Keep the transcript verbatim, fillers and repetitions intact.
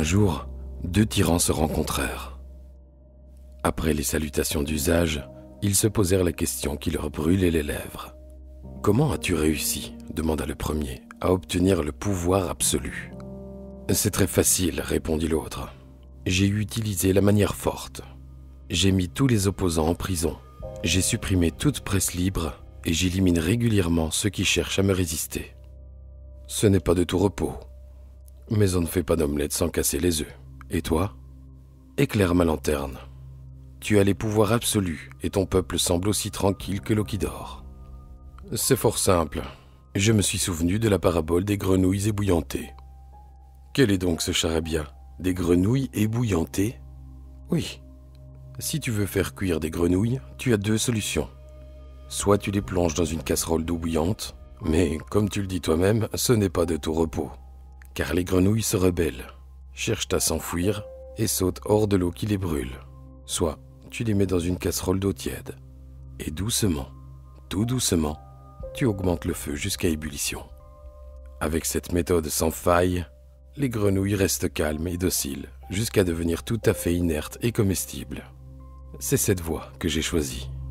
jour, deux tyrans se rencontrèrent. Après les salutations d'usage, ils se posèrent la question qui leur brûlait les lèvres. « Comment as-tu réussi, demanda le premier, à obtenir le pouvoir absolu ?»« C'est très facile, répondit l'autre. J'ai utilisé la manière forte. J'ai mis tous les opposants en prison. J'ai supprimé toute presse libre et j'élimine régulièrement ceux qui cherchent à me résister. Ce n'est pas de tout repos. Mais on ne fait pas d'omelette sans casser les œufs. Et toi? Éclaire ma lanterne. Tu as les pouvoirs absolus et ton peuple semble aussi tranquille que l'eau qui dort. C'est fort simple. Je me suis souvenu de la parabole des grenouilles ébouillantées. Quel est donc ce charabia? Des grenouilles ébouillantées? Oui. Si tu veux faire cuire des grenouilles, tu as deux solutions. Soit tu les plonges dans une casserole d'eau bouillante, mais comme tu le dis toi-même, ce n'est pas de tout repos. Car les grenouilles se rebellent, cherchent à s'enfuir et sautent hors de l'eau qui les brûle. Soit tu les mets dans une casserole d'eau tiède. Et doucement, tout doucement, tu augmentes le feu jusqu'à ébullition. Avec cette méthode sans faille, les grenouilles restent calmes et dociles jusqu'à devenir tout à fait inertes et comestibles. C'est cette voie que j'ai choisie.